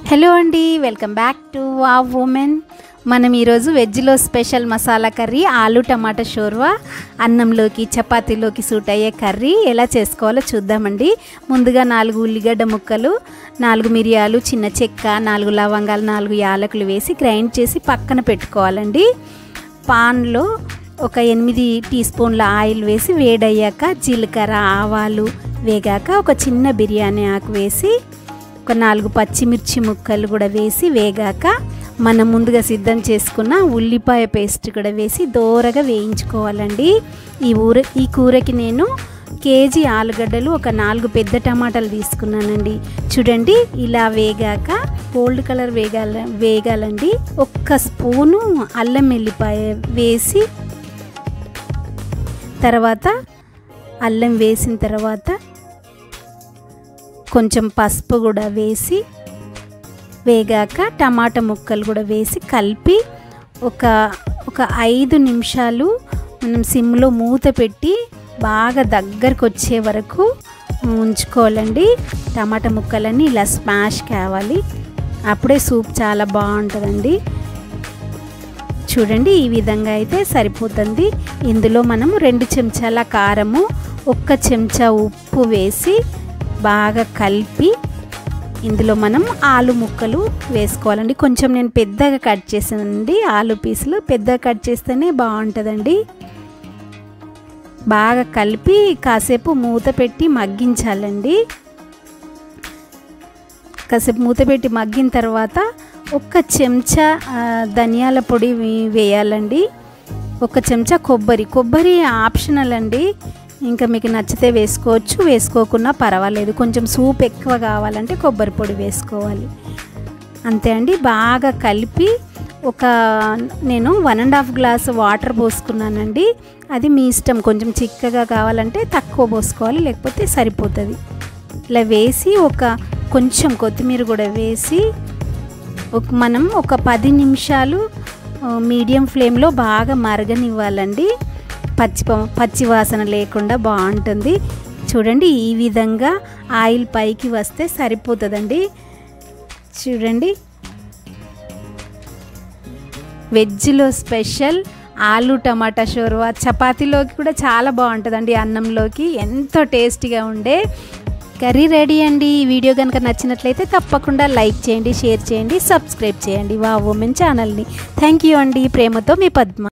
Hello అండి, welcome back to wow women. మనం ఈరోజు వెజ్లో స్పెషల్ మసాలా కర్రీ ఆలు టమాటా షోర్వా అన్నంలోకి చపాతీలోకి సూట్ అయ్యే కర్రీ ఎలా చేసుకోవాలో చూద్దామండి. ముందుగా 4 ఉల్లిగడ్డ ముక్కలు, 4 మిరియాలు, చిన్న చెక్క, 4 లవంగాలు, 4 యాలకులు వేసి గ్రైండ్ చేసి పక్కన పెట్టుకోవాలండి. పాన్లో ఒక 8 టీ స్పూన్ల ఆయిల్ వేసి వేడయ్యాక జీలకర్ర, ఆవాలు వేగాక ఒక చిన్న బిర్యానీ ఆకు వేసి ఒక 4 పచ్చిమిర్చి ముక్కలు కూడా వేసి వేగాక మనం ముందుగా సిద్ధం చేసుకున్న ఉల్లిపాయ పేస్ట్ కూడా వేసి దోరగా వేయించుకోవాలండి. ఈ కూరకి నేను కేజీ ఆలుగడ్డలు, ఒక 4 పెద్ద టమాటాలు తీసుకున్నానండి. చూడండి, ఇలా వేగాక గోల్డ్ కలర్ వేగాలండి. 1 స్పూను అల్లం వెల్లిపాయ వేసి తర్వాత అల్లం వేసిన తర్వాత కొంచెం పసుపు కూడా వేసి వేగాక టమాటా ముక్కలు కూడా వేసి కలిపి ఒక 5 నిమిషాలు మనం సిమ్లో మూత పెట్టి బాగా దగ్గరకు వచ్చే వరకు ఉంచుకోవాలండి. టమాటా ముక్కలన్నీ ఇలా స్మాష్ కావాలి, అప్పుడే సూప్ చాలా బాగుంటుందండి. చూడండి, ఈ విధంగా అయితే సరిపోతుంది. ఇందులో మనం 2 చెంచాల కారము, 1 చెంచా ఉప్పు వేసి బాగా కలిపి ఇందులో మనం ఆలు ముక్కలు వేసుకోవాలండి. కొంచెం నేను పెద్దగా కట్ చేసానండి, ఆలు పీసులు పెద్దగా కట్ చేస్తేనే బాగుంటుందండి. బాగా కలిపి కాసేపు మూత పెట్టి మగ్గించాలండి. కాసేపు మూత పెట్టి మగ్గిన తర్వాత 1 చెంచా ధనియాల పొడి వేయాలండి. 1 చెంచా కొబ్బరి ఆప్షనల్ అండి, ఇంకా మీకు నచ్చితే వేసుకోవచ్చు, వేసుకోకున్నా పర్వాలేదు. కొంచెం సూప్ ఎక్కువ కావాలంటే కొబ్బరి పొడి వేసుకోవాలి, అంతే అండి. బాగా కలిపి నేను 1.5 గ్లాసు వాటర్ పోసుకున్నానండి. అది మీ ఇష్టం, కొంచెం చిక్కగా కావాలంటే తక్కువ పోసుకోవాలి, లేకపోతే సరిపోతుంది. ఇలా వేసి కొంచెం కొత్తిమీర కూడా వేసి మనం ఒక 10 నిమిషాలు మీడియం ఫ్లేమ్లో బాగా మరగనివ్వాలండి. పచ్చి వాసన లేకుండా బాగుంటుంది. చూడండి, ఈ విధంగా ఆయిల్ పైకి వస్తే సరిపోతుందండి. చూడండి, వెజ్లో స్పెషల్ ఆలు టమాటా షోర్వా చపాతీలోకి కూడా చాలా బాగుంటుందండి, అన్నంలోకి ఎంతో టేస్టీగా ఉండే కర్రీ రెడీ అండి. ఈ వీడియో కనుక నచ్చినట్లయితే తప్పకుండా లైక్ చేయండి, షేర్ చేయండి, సబ్స్క్రైబ్ చేయండి వావ్ ఉమెన్ ఛానల్ని. థ్యాంక్ యూ అండి. ప్రేమతో మీ పద్మ.